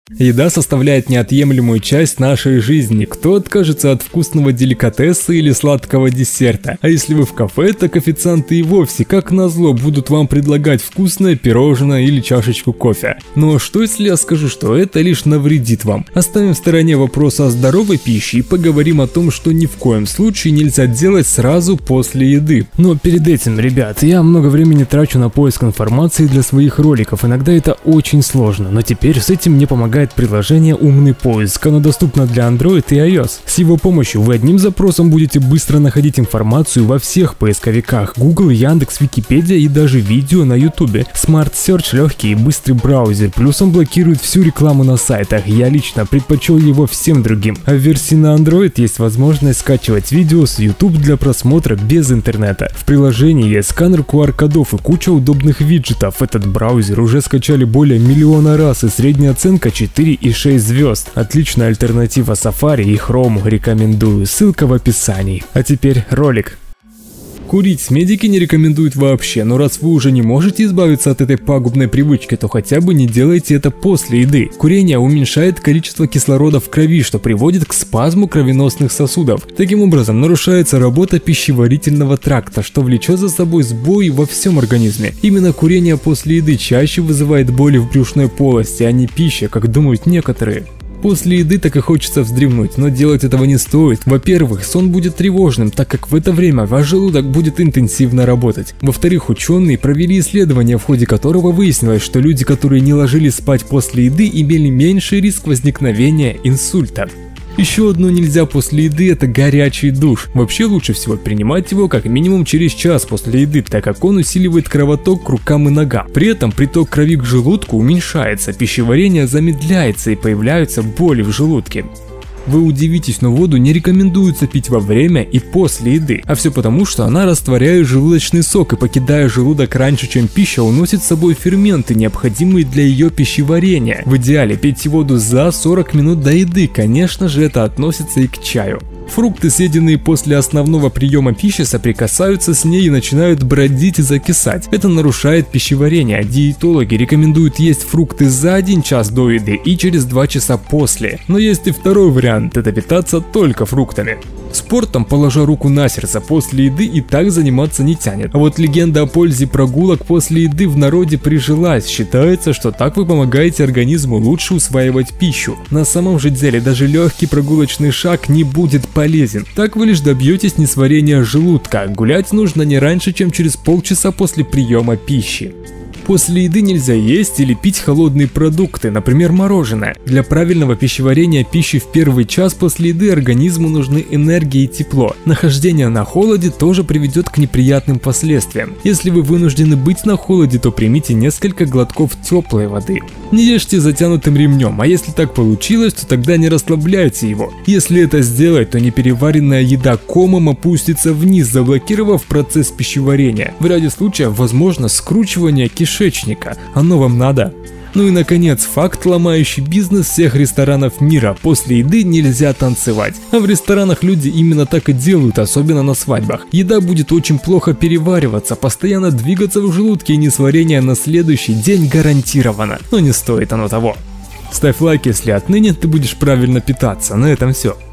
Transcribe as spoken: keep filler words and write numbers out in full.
Еда составляет неотъемлемую часть нашей жизни. Кто откажется от вкусного деликатеса или сладкого десерта? А если вы в кафе, так официанты и вовсе, как назло, будут вам предлагать вкусное пирожное или чашечку кофе. Но что если я скажу, что это лишь навредит вам? Оставим в стороне вопрос о здоровой пище и поговорим о том, что ни в коем случае нельзя делать сразу после еды. Но перед этим, ребят, я много времени трачу на поиск информации для своих роликов. Иногда это очень сложно, но теперь с этим мне помогает приложение «Умный поиск». Оно доступно для Android и iOS. С его помощью вы одним запросом будете быстро находить информацию во всех поисковиках: Google, Яндекс, Википедия и даже видео на YouTube. Smart Search — легкий и быстрый браузер, плюс он блокирует всю рекламу на сайтах. Я лично предпочел его всем другим. А в версии на Android есть возможность скачивать видео с YouTube для просмотра без интернета. В приложении есть сканер ку ар кодов и куча удобных виджетов. Этот браузер уже скачали более миллиона раз, и средняя оценка четыре и шесть звезд. Отличная альтернатива Safari и Chrome, рекомендую, ссылка в описании. А теперь ролик. Курить медики не рекомендуют вообще, но раз вы уже не можете избавиться от этой пагубной привычки, то хотя бы не делайте это после еды. Курение уменьшает количество кислорода в крови, что приводит к спазму кровеносных сосудов. Таким образом, нарушается работа пищеварительного тракта, что влечет за собой сбои во всем организме. Именно курение после еды чаще вызывает боли в брюшной полости, а не пища, как думают некоторые. После еды так и хочется вздремнуть, но делать этого не стоит. Во-первых, сон будет тревожным, так как в это время ваш желудок будет интенсивно работать. Во-вторых, ученые провели исследование, в ходе которого выяснилось, что люди, которые не ложились спать после еды, имели меньший риск возникновения инсульта. Еще одно нельзя после еды — это горячий душ. Вообще лучше всего принимать его как минимум через час после еды, так как он усиливает кровоток к рукам и ногам. При этом приток крови к желудку уменьшается, пищеварение замедляется и появляются боли в желудке. Вы удивитесь, но воду не рекомендуется пить во время и после еды. А все потому, что она растворяет желудочный сок и, покидая желудок раньше, чем пища, уносит с собой ферменты, необходимые для ее пищеварения. В идеале пейте воду за сорок минут до еды, конечно же, это относится и к чаю. Фрукты, съеденные после основного приема пищи, соприкасаются с ней и начинают бродить и закисать. Это нарушает пищеварение. Диетологи рекомендуют есть фрукты за один час до еды и через два часа после. Но есть и второй вариант – это питаться только фруктами. Спортом, положа руку на сердце, после еды и так заниматься не тянет. А вот легенда о пользе прогулок после еды в народе прижилась. Считается, что так вы помогаете организму лучше усваивать пищу. На самом же деле даже легкий прогулочный шаг не будет полезен. Так вы лишь добьетесь несварения желудка. Гулять нужно не раньше, чем через полчаса после приема пищи. После еды нельзя есть или пить холодные продукты, например, мороженое. Для правильного пищеварения пищи в первый час после еды организму нужны энергия и тепло. Нахождение на холоде тоже приведет к неприятным последствиям. Если вы вынуждены быть на холоде, то примите несколько глотков теплой воды. Не ешьте затянутым ремнем, а если так получилось, то тогда не расслабляйте его. Если это сделать, то непереваренная еда комом опустится вниз, заблокировав процесс пищеварения. В ряде случаев возможно скручивание кишечника. Оно вам надо? Ну и наконец, факт, ломающий бизнес всех ресторанов мира: после еды нельзя танцевать. А в ресторанах люди именно так и делают, особенно на свадьбах. Еда будет очень плохо перевариваться, постоянно двигаться в желудке, и несварение на следующий день гарантировано. Но не стоит оно того. Ставь лайк, если отныне ты будешь правильно питаться. На этом все.